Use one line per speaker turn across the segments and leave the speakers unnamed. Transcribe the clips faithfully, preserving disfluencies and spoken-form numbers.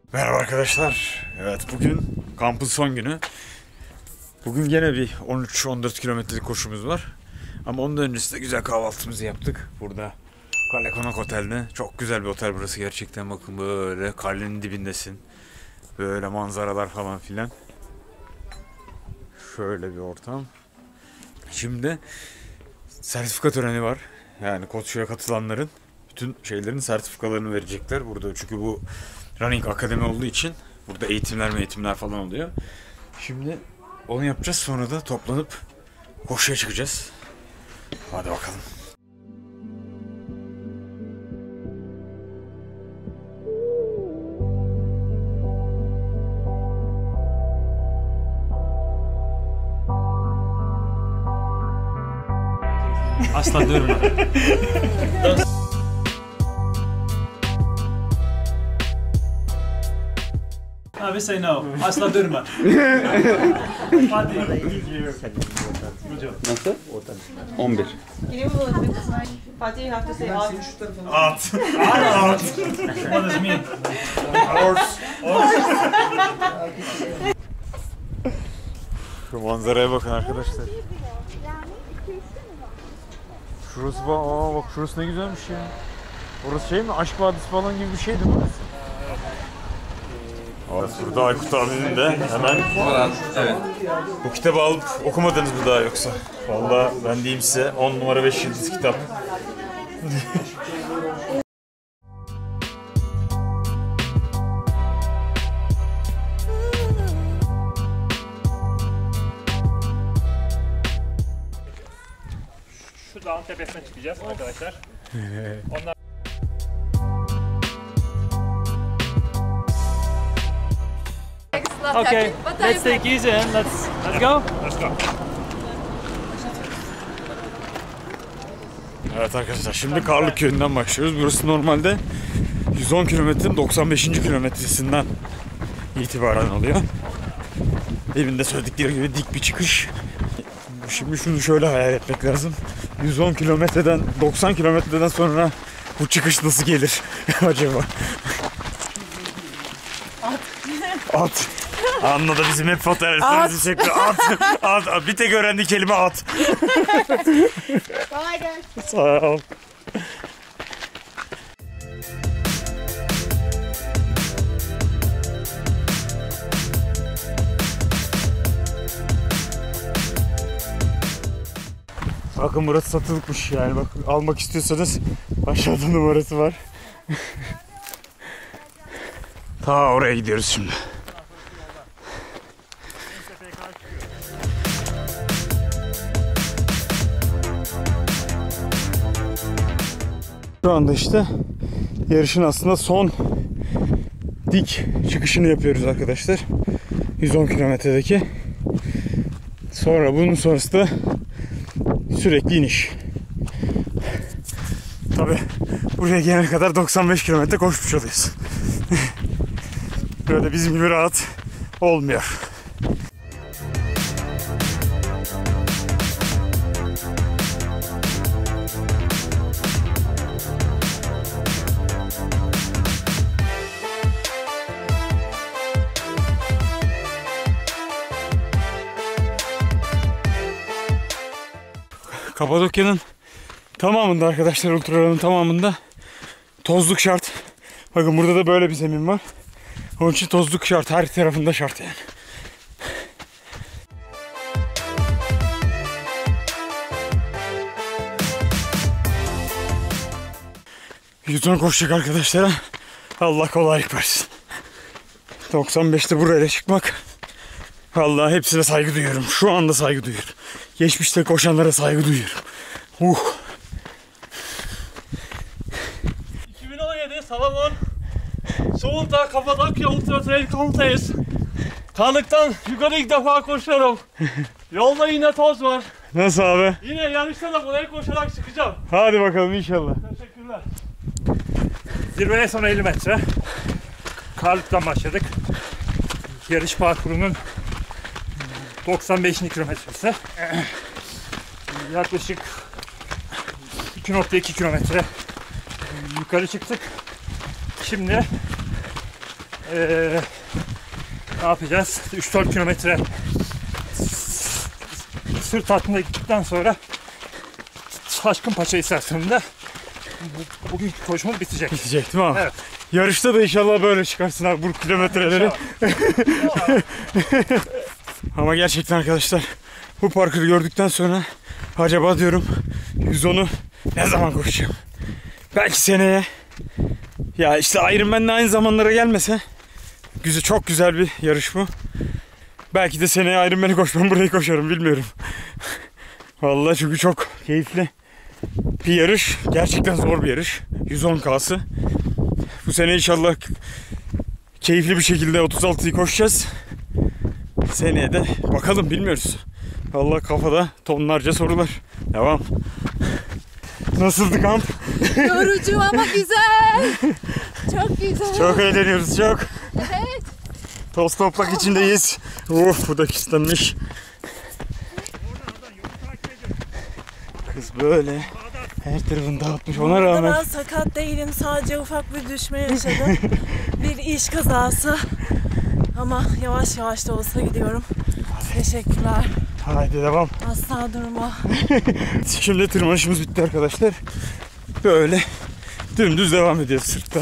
Merhaba arkadaşlar. Evet, bugün kampın son günü. Bugün gene bir on üç on dört kilometrelik koşumuz var. Ama onun öncesinde güzel kahvaltımızı yaptık. Burada Kale Konak Otel'de. Çok güzel bir otel burası gerçekten. Bakın böyle kalenin dibindesin. Böyle manzaralar falan filan. Şöyle bir ortam. Şimdi sertifika töreni var. Yani Koçu'ya katılanların bütün şeylerin sertifikalarını verecekler burada. Çünkü bu Running Akademi olduğu için burada eğitimler eğitimler falan oluyor. Şimdi onu yapacağız, sonra da toplanıp koşuya çıkacağız. Hadi bakalım.
Asla durma. Abi say no. Asla durma. Hadi.
Nasıl? on bir.
Fatih, you have to say out.
At.
At. What does it mean?
Horse. Şu manzaraya bakın arkadaşlar. Şurası bak, aa bak şurası ne güzelmiş ya. Orası şey mi? Aşk Vadisi falan gibi bir şeydi burası. Evet, burada Aykut abinin de hemen
Evet.
bu kitabı alıp okumadınız mı daha yoksa? Vallahi ben diyeyim size, on numara beş yıldız kitap.
Şu dağın tepesine çıkacağız arkadaşlar. Onlar Okay, let's take easy and let's let's go. Let's go.
Evet arkadaşlar, şimdi Karlık Köyü'nden başlıyoruz. Burası normalde yüz on kilometrenin doksan beşinci kilometresinden itibaren oluyor. Evinde söyledikleri gibi dik bir çıkış. Şimdi şunu şöyle hayal etmek lazım. yüz on kilometreden doksan kilometreden sonra bu çıkış nasıl gelir acaba? At. At. Anladı, bizim hep fotoğraflarımızı çekti. At. At. At. Bir tek öğrendiği kelime at.
Bye guys.
Sağ ol. Bakın burası satılıkmış, yani bak almak istiyorsanız aşağıda numarası var. Ta oraya gidiyoruz şimdi. Şu anda işte yarışın aslında son dik çıkışını yapıyoruz arkadaşlar. yüz on kilometredeki. Sonra bunun sonrası da sürekli iniş. Tabi buraya gelene kadar doksan beş kilometre koşmuş oluyoruz. Böyle bizim gibi rahat olmuyor. Kapadokya'nın tamamında arkadaşlar, ultraların tamamında tozluk şart. Bakın burada da böyle bir zemin var. Onun için tozluk şart, her tarafında şart yani. yüz on koşacak arkadaşlara Allah kolaylık versin. doksan beşte buraya çıkmak, vallahi hepsine saygı duyuyorum. Şu anda saygı duyuyorum. Geçmişte koşanlara saygı duyuyorum. Uh.
iki bin on yedi Salomon Soğulta Kapadokya Ultra Trail kamptayız. Karlıktan yukarı ilk defa koşuyorum. Yolda yine toz var.
Nasıl abi?
Yine yarışta da burayı koşarak çıkacağım.
Hadi bakalım inşallah.
Teşekkürler. Zirveye son elli metre. Karlıktan başladık. Yarış parkurunun doksan beşinci kilometresi. Yaklaşık iki nokta iki kilometre yukarı çıktık. Şimdi Ee, ne yapacağız? üç dört kilometre sırt altında gittikten sonra Taşkınpaşa istasyonunda bugünkü koşumuz bitecek.
Bitecek değil mi abi?
Evet.
Yarışta da inşallah böyle çıkarsın abi bu kilometreleri. Ama gerçekten arkadaşlar bu parkuru gördükten sonra acaba diyorum yüz onu ne zaman koşacağım? Belki seneye. Ya işte Ironman'le aynı zamanlara gelmese güzel, çok güzel bir yarış bu. Belki de seneye Ironman'i koşmam, burayı koşarım bilmiyorum. Vallahi çünkü çok keyifli bir yarış. Gerçekten zor bir yarış. yüz on K'sı. Bu sene inşallah keyifli bir şekilde otuz altıyı koşacağız. Seneye de bakalım, bilmiyoruz. Vallahi kafada tonlarca sorular. Devam. Nasıldı kamp?
Yorucu ama güzel. Çok güzel.
Çok eğleniyoruz, çok.
Evet.
Toz toprak içindeyiz. Of, bu da kislenmiş. Kız böyle her tarafını dağıtmış, ona rağmen.
Ben sakat değilim. Sadece ufak bir düşme yaşadım. Bir iş kazası. Ama yavaş yavaş da olsa gidiyorum. Teşekkürler.
Haydi devam.
Asla durma.
Şimdi tırmanışımız bitti arkadaşlar. Böyle dümdüz devam ediyoruz sırttan.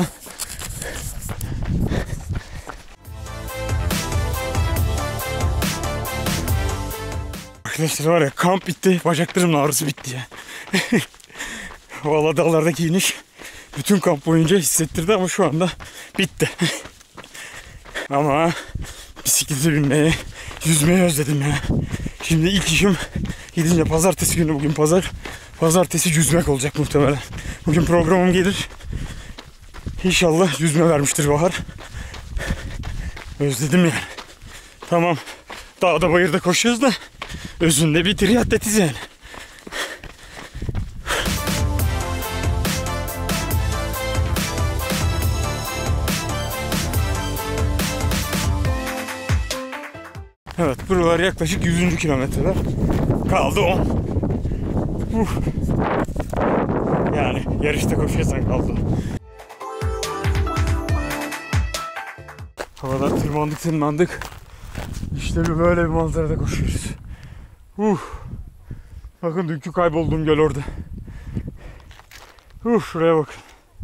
Arkadaşlar var ya, kamp bitti. Bacaklarımın ağrısı bitti ya. Valla dağlardaki iniş bütün kamp boyunca hissettirdi ama şu anda bitti. Ama bisiklete binmeyi, yüzmeyi özledim ya. Şimdi ilk işim gidince, pazartesi günü, bugün pazar. Pazartesi yüzmek olacak muhtemelen. Bugün programım gelir. İnşallah yüzme vermiştir Bahar. Özledim yani. Tamam, dağda bayırda koşuyoruz da özünde bir triatletiz yani. Evet, buralar yaklaşık yüzüncü kilometreler. Kaldı on. Uh. Yani yarışta koşuyorsan kaldı. Havadan tırmandık tırmandık. İşte böyle bir manzarada koşuyoruz. Uh. Bakın dünkü kaybolduğum göl orada. Uh, şuraya bakın.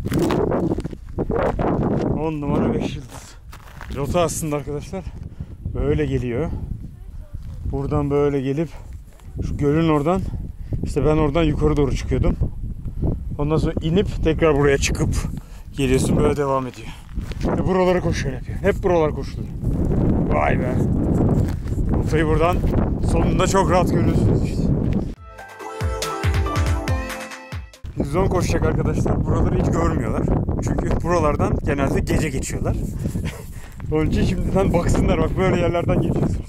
on numara beş yıldız. Rota aslında arkadaşlar böyle geliyor. Buradan böyle gelip şu gölün oradan, işte ben oradan yukarı doğru çıkıyordum. Ondan sonra inip tekrar buraya çıkıp geliyorsun, böyle devam ediyor. Ve buraları koşuyor yapıyor. Hep buralar koşuluyor. Vay be. Rotayı buradan sonunda çok rahat görüyorsunuz işte. yüz on koşacak arkadaşlar. Buraları hiç görmüyorlar. Çünkü buralardan genelde gece geçiyorlar. Onun için şimdiden baksınlar, bak böyle yerlerden geçiyorsunuz.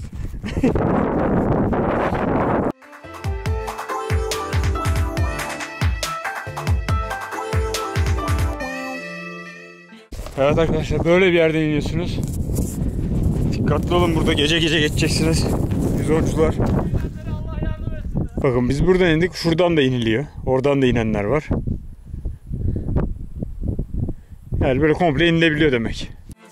Evet arkadaşlar, böyle bir yerden iniyorsunuz. Dikkatli olun, burada gece gece geçeceksiniz. Yüzoncular. Bakın biz buradan indik, şuradan da iniliyor. Oradan da inenler var. Yani böyle komple inilebiliyor demek.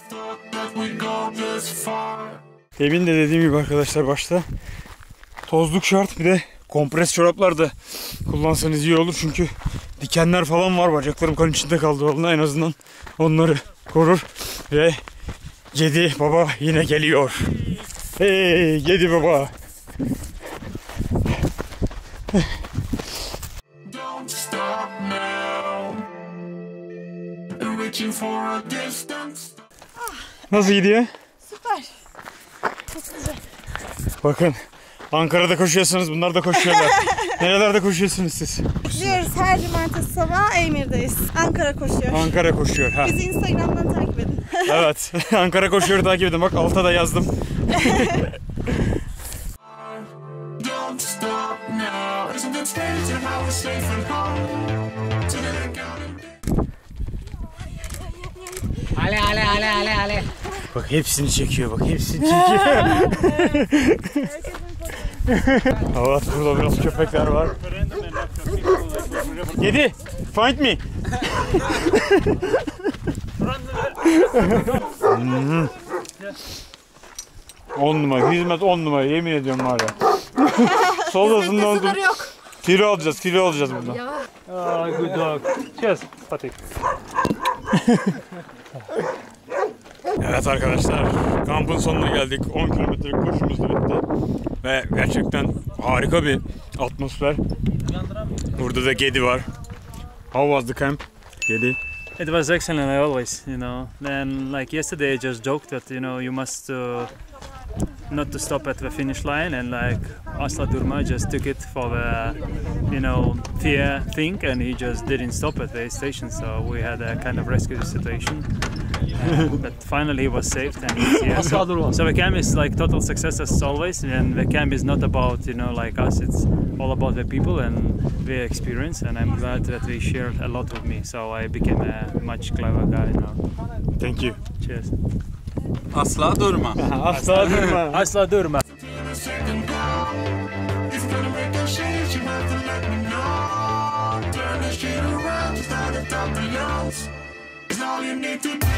Demin de dediğim gibi arkadaşlar, başta tozluk şart, bir de kompres çoraplar da kullansanız iyi olur. Çünkü dikenler falan var, bacaklarım kan içinde kaldı vallahi, en azından onları korur. Ve Gedi baba yine geliyor. Hey Gedi baba. Nasıl gidiyor?
Süper. Çok güzel.
Bakın, Ankara'da koşuyorsunuz, bunlar da koşuyorlar. Nerelerde koşuyorsunuz siz?
Diyoruz, her cumartesi sabah Eymir'deyiz. Ankara koşuyor.
Ankara koşuyor. Ha.
Bizi Instagram'dan takip edin.
Evet, Ankara koşuyor, takip edin. Bak alta da yazdım.
Ale ale ale ale ale.
Bak hepsini çekiyor, bak hepsini çekiyor. Evet, burada biraz köpekler var. Gedi, find me. Hmm. On numara, hizmet on numara, yemin ediyorum var ya. Soldasından
Sınır yok.
kilo alacağız, kilo alacağız buradan.
Ah, good dog. Cheers, Fatih.
Evet arkadaşlar, kampın sonuna geldik. on kilometrelik koşumuz da bitti. Ve gerçekten harika bir atmosfer. Burada da Gedi var. How was the camp, Gedi?
It was excellent, I always, you know. And like yesterday, I just joked that, you know, you must uh, not to stop at the finish line, and like Asla Durma just took it for the, you know, fear thing, and he just didn't stop at the station. So we had a kind of rescue situation. Uh, but finally, he was saved, and he's here. So, so the camp is like total success as always, and the camp is not about, you know, like us. It's all about the people and their experience, and I'm glad that they shared a lot with me. So I became a much clever guy now.
Thank you.
Cheers.
Asla durma.
Asla durma.
Asla Durma.
All you need to do